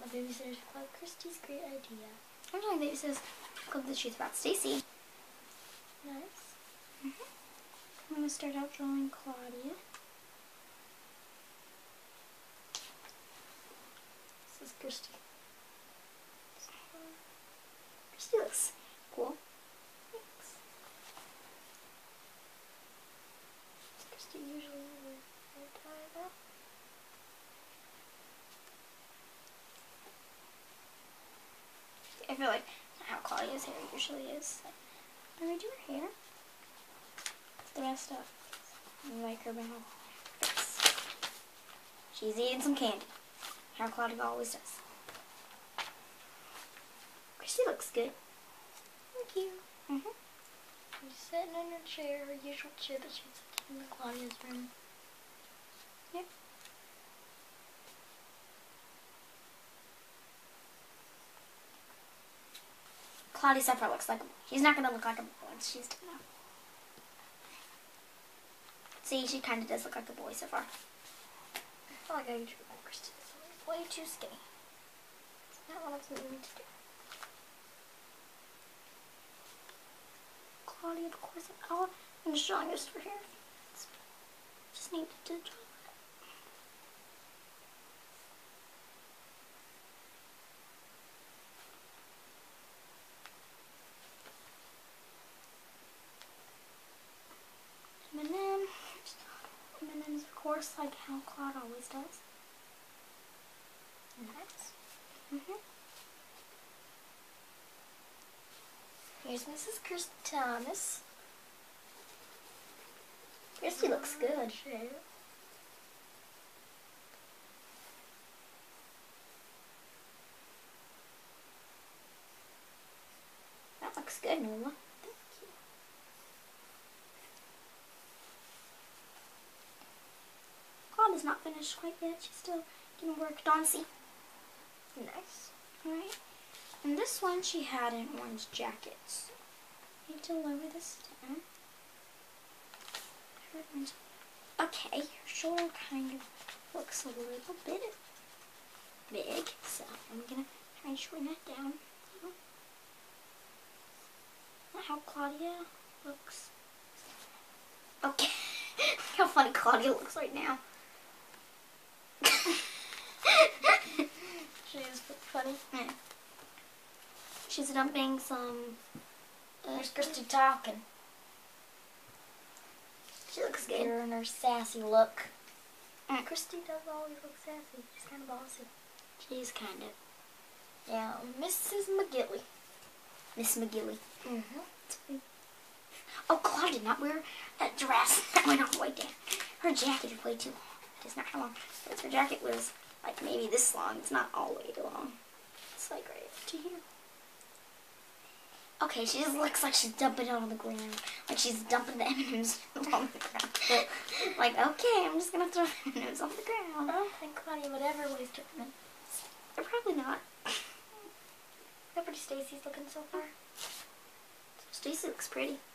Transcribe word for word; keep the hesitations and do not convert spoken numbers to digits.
Babysitter's Club. Christy's great idea. I'm telling Babysitter's Club the truth about Stacy. Nice. Mm-hmm. I'm going to start out drawing Claudia. This is Christy. Christy looks cool. Thanks. Christy usually wears hair tie though. I feel like how Claudia's hair usually is. I'm going to do her hair. The rest up. I like her mouth. She's eating some candy. How Claudia always does. Christy looks good. Thank you. Mm-hmm. She's sitting in her chair, her usual chair that she sits in Claudia's room. Yep. Claudia so far looks like a boy. She's not going to look like a boy once she's done now. See, she kind of does look like a boy so far. I feel like I drew my Christy. It's way too skinny. It's not what I was meaning to do. Claudia, of course, oh, I'm just drawing this for her. Just need to draw that. M and M. M and M's, of course, like how Claude always does. Nice. Mm-hmm. Here's Missus Kirsty Thomas. Christy looks good. Sure. That looks good, Nola. Thank you. Claude is not finished quite yet. She's still getting work done. See? Nice. Alright. And this one, she had an orange jacket. So I need to lower this down. Okay, your shoulder kind of looks a little bit big, so I'm gonna try and shorten that down. Not how Claudia looks. Okay, look how funny Claudia looks right now. She is funny. Yeah. She's dumping some. Uh, There's Christy talking. She looks good. Her and her sassy look. Mm. Christy does always look sassy. She's kind of bossy. She's kind of. Yeah, Missus McGilly. Miss McGilly. Mm-hmm. Oh, Claudia did not wear that dress. That went all the way down. Her jacket is way too long. It's not how long. But her jacket was like maybe this long. It's not all the way too long. It's like right up to here. Okay, she just looks like she's dumping it on the ground. Like she's dumping the M and M's on the ground. Like, okay, I'm just going to throw the M and M's on the ground. I don't think Claudia would ever waste her M and M's. They're probably not. How pretty Stacy's looking so far. Stacy looks pretty.